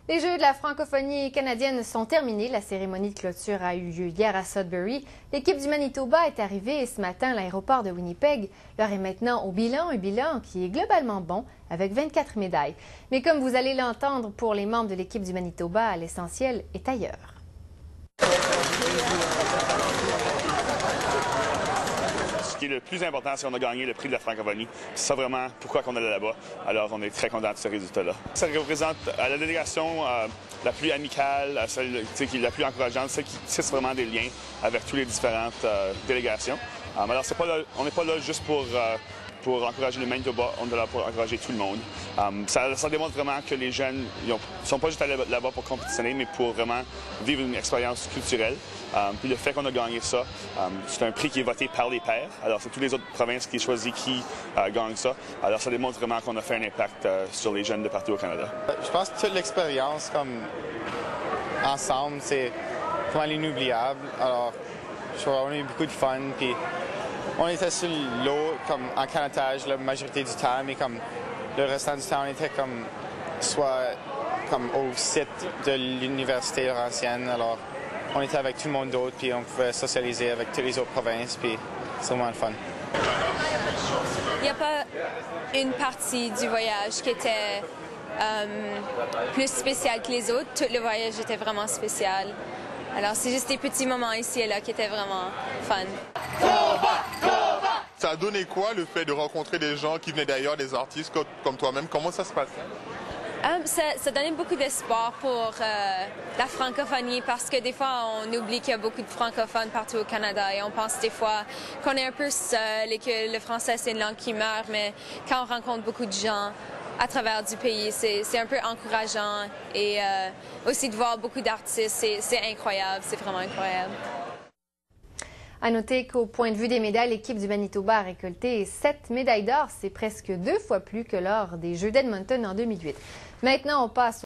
Les Jeux de la francophonie canadienne sont terminés. La cérémonie de clôture a eu lieu hier à Sudbury. L'équipe du Manitoba est arrivée ce matin à l'aéroport de Winnipeg. L'heure est maintenant au bilan, un bilan qui est globalement bon, avec 24 médailles. Mais comme vous allez l'entendre, pour les membres de l'équipe du Manitoba, l'essentiel est ailleurs. Ce qui est le plus important, c'est qu'on a gagné le prix de la francophonie. C'est ça vraiment pourquoi on est là-bas. Alors, on est très content de ce résultat-là. Ça représente la délégation la plus amicale, celle qui est la plus encourageante, celle qui tisse vraiment des liens avec toutes les différentes délégations. Alors, on n'est pas là juste pour encourager le Manitoba, on est là pour encourager tout le monde. Ça démontre vraiment que les jeunes ne sont pas juste allés là-bas pour compétitionner, mais pour vraiment vivre une expérience culturelle. Puis le fait qu'on a gagné ça, c'est un prix qui est voté par les pairs. Alors c'est toutes les autres provinces qui choisissent qui gagne ça. Alors ça démontre vraiment qu'on a fait un impact sur les jeunes de partout au Canada. Je pense que toute l'expérience ensemble, c'est vraiment inoubliable. Alors je trouve qu'on a eu beaucoup de fun. Puis on était sur l'eau comme en canotage la majorité du temps, mais comme le restant du temps, on était soit au site de l'université Laurentienne. Alors on était avec tout le monde d'autre, puis on pouvait socialiser avec toutes les autres provinces, puis c'est vraiment le fun. Il n'y a pas une partie du voyage qui était plus spéciale que les autres. Tout le voyage était vraiment spécial. Alors c'est juste des petits moments ici et là qui étaient vraiment fun. Ça a donné quoi le fait de rencontrer des gens qui venaient d'ailleurs, des artistes comme toi-même? Comment ça se passe? Ça donnait beaucoup d'espoir pour la francophonie parce que des fois on oublie qu'il y a beaucoup de francophones partout au Canada et on pense des fois qu'on est un peu seul et que le français c'est une langue qui meurt, mais quand on rencontre beaucoup de gens à travers du pays, c'est un peu encourageant et aussi de voir beaucoup d'artistes, c'est incroyable, c'est vraiment incroyable. À noter qu'au point de vue des médailles, l'équipe du Manitoba a récolté 7 médailles d'or. C'est presque 2 fois plus que lors des Jeux d'Edmonton en 2008. Maintenant, on passe